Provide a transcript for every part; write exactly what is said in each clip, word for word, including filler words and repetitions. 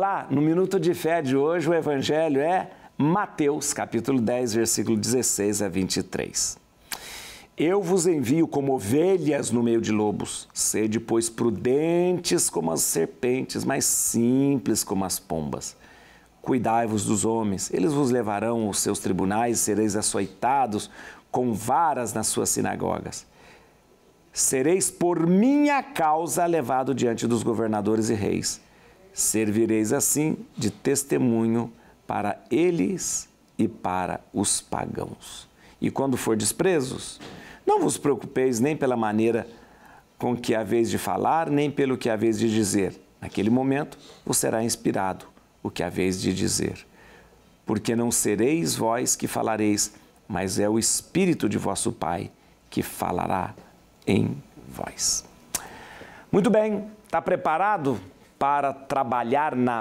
lá, no Minuto de Fé de hoje, o Evangelho é Mateus, capítulo dez, versículo dezesseis a vinte e três. Eu vos envio como ovelhas no meio de lobos. Sede, pois, prudentes como as serpentes, mas simples como as pombas. Cuidai-vos dos homens, eles vos levarão aos seus tribunais e sereis açoitados com varas nas suas sinagogas. Sereis por minha causa levado diante dos governadores e reis. Servireis assim de testemunho para eles e para os pagãos. E quando fordes presos, não vos preocupeis nem pela maneira com que haveis de falar, nem pelo que haveis de dizer. Naquele momento vos será inspirado o que haveis de dizer. Porque não sereis vós que falareis, mas é o Espírito de vosso Pai que falará em vós. Muito bem, está preparado para trabalhar na,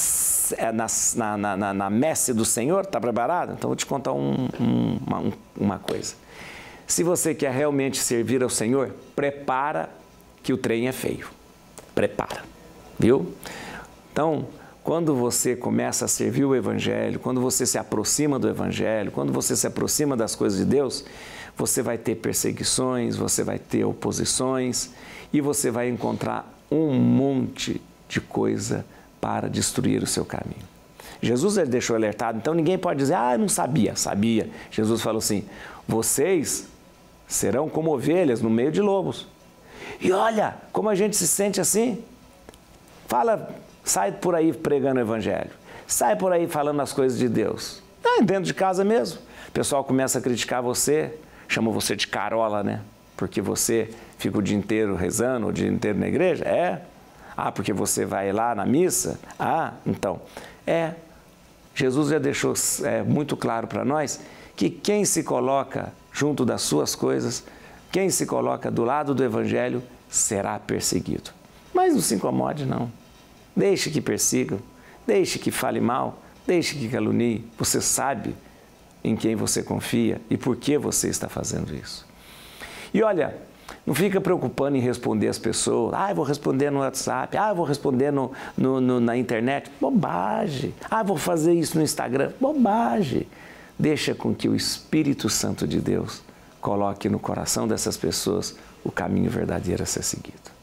na, na, na, na messe do Senhor? Está preparado? Então vou te contar um, um, uma, uma coisa. Se você quer realmente servir ao Senhor, prepara que o trem é feio. Prepara, viu? Então, quando você começa a servir o Evangelho, quando você se aproxima do Evangelho, quando você se aproxima das coisas de Deus, você vai ter perseguições, você vai ter oposições e você vai encontrar um monte de coisa para destruir o seu caminho. Jesus ele deixou alertado, então ninguém pode dizer, ah, eu não sabia, sabia. Jesus falou assim, vocês serão como ovelhas no meio de lobos. E olha, como a gente se sente assim. Fala, sai por aí pregando o Evangelho, sai por aí falando as coisas de Deus. Ah, dentro de casa mesmo. O pessoal começa a criticar você, chama você de carola, né? Porque você fica o dia inteiro rezando, o dia inteiro na igreja? É. Ah, porque você vai lá na missa? Ah, então. É. Jesus já deixou é, muito claro para nós que quem se coloca junto das suas coisas, quem se coloca do lado do Evangelho, será perseguido. Mas não se incomode, não. Deixe que persigam, deixe que fale mal, deixe que calunie. Você sabe em quem você confia e por que você está fazendo isso. E olha, não fica preocupando em responder as pessoas. Ah, eu vou responder no WhatsApp. Ah, eu vou responder no, no, no, na internet. Bobagem. Ah, eu vou fazer isso no Instagram. Bobagem. Deixa com que o Espírito Santo de Deus coloque no coração dessas pessoas o caminho verdadeiro a ser seguido.